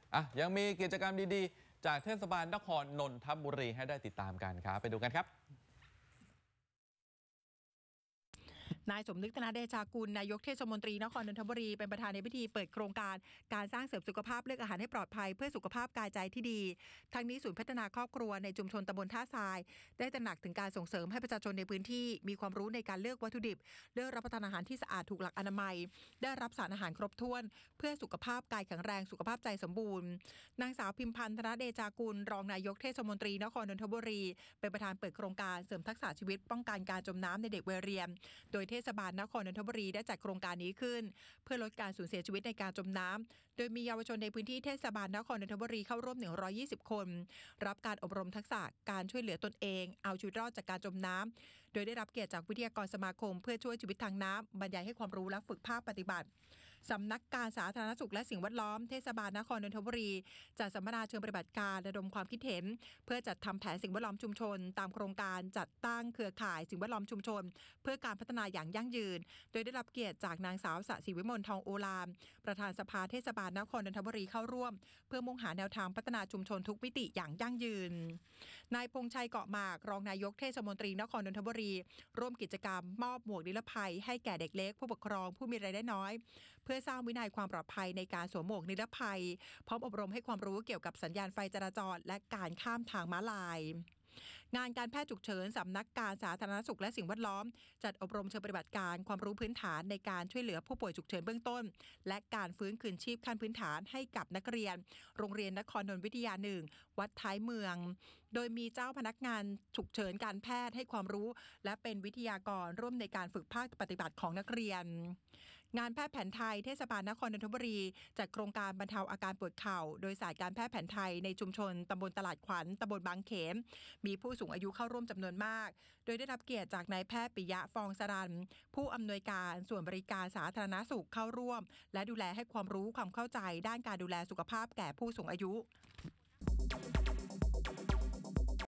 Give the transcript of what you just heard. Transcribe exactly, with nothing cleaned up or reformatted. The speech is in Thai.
อ่ะยังมีกิจกรรมดีๆจากเทศบาลนครนนทบุรีให้ได้ติดตามกันครับไปดูกันครับนายสมนึกธนเดชากุลนายกเทศมนตรีนครนนทบุรีเป็นประธานในพิธีเปิดโครงการการสร้างเสริมสุขภาพเลือกอาหารให้ปลอดภัยเพื่อสุขภาพกายใจที่ดีทั้งนี้ศูนย์พัฒนาครอบครัวในชุมชนตำบลท่าทรายได้ตระหนักถึงการส่งเสริมให้ประชาชนในพื้นที่มีความรู้ในการเลือกวัตถุดิบเลือกรับประทานอาหารที่สะอาดถูกหลักอนามัยได้รับสารอาหารครบถ้วนเพื่อสุขภาพกายแข็งแรงสุขภาพใจสมบูรณ์นางสาวพิมพันธ์ธนเดชากุลรองนายกเทศมนตรีนครนนทบุรีเป็นประธานเปิดโครงการเสริมทักษะชีวิตป้องกันการจมน้ำในเด็กวัยเรียนโดยเทศบาลนครนนทบุรีได้จัดโครงการนี้ขึ้นเพื่อลดการสูญเสียชีวิตในการจมน้ำโดยมีเยาวชนในพื้นที่เทศบาลนครนนทบุรีเข้าร่วมหนึ่งร้อยยี่สิบคนรับการอบรมทักษะการช่วยเหลือตนเองเอาชีวิตรอดจากการจมน้ำโดยได้รับเกียรติจากวิทยากรสมาคมเพื่อช่วยชีวิตทางน้ำบรรยายให้ความรู้และฝึกภาคปฏิบัติสำนักการสาธารณสุขและสิ่งแวดล้อมเทศบาลนครนนทบุรีจัดสัมมนาเชิงปฏิบัติการระดมความคิดเห็นเพื่อจัดทำแผนสิ่งแวดล้อมชุมชนตามโครงการจัดตั้งเครือข่ายสิ่งแวดล้อมชุมชนเพื่อการพัฒนาอย่างยั่งยืนโดยได้รับเกียรติจากนางสาวสศิวิมลทองโอฬารประธานสภาเทศบาลนครนนทบุรีเข้าร่วมเพื่อมุ่งหาแนวทางพัฒนาชุมชนทุกมิติอย่างยั่งยืนนายพงษ์ชัยเกาะหมากรองนายกเทศมนตรีนครนนทบุรีร่วมกิจกรรมมอบหมวกนิรภัยให้แก่เด็กเล็กผู้ปกครองผู้มีรายได้น้อยเพื่อสร้างวินัยความปลอดภัยในการสวมหมวกนิรภัยพร้อมอบรมให้ความรู้เกี่ยวกับสัญญาณไฟจราจรและการข้ามทางม้าลายงานการแพทย์ฉุกเฉินสำนักการสาธารณสุขและสิ่งแวดล้อมจัดอบรมเชิงปฏิบัติการความรู้พื้นฐานในการช่วยเหลือผู้ป่วยฉุกเฉินเบื้องต้นและการฟื้นคืนชีพขั้นพื้นฐานให้กับนักเรียนโรงเรียนนครนนท์วิทยาหนึ่งวัดท้ายเมืองโดยมีเจ้าพนักงานฉุกเฉินการแพทย์ให้ความรู้และเป็นวิทยากรร่วมในการฝึกภาคปฏิบัติของนักเรียนงานแพทย์แผนไทยเทศบาลนครนนทบุรีจัดโครงการบรรเทาอาการปวดเข่าโดยศาสตร์การแพทย์แผนไทยในชุมชนตำบลตลาดขวัญตำบลบางเขนมีผู้สูงอายุเข้าร่วมจำนวนมากโดยได้รับเกียรติจากนายแพทย์ปิยะฟองสรันผู้อำนวยการส่วนบริการสาธารณสุขเข้าร่วมและดูแลให้ความรู้ความเข้าใจด้านการดูแลสุขภาพแก่ผู้สูงอายุ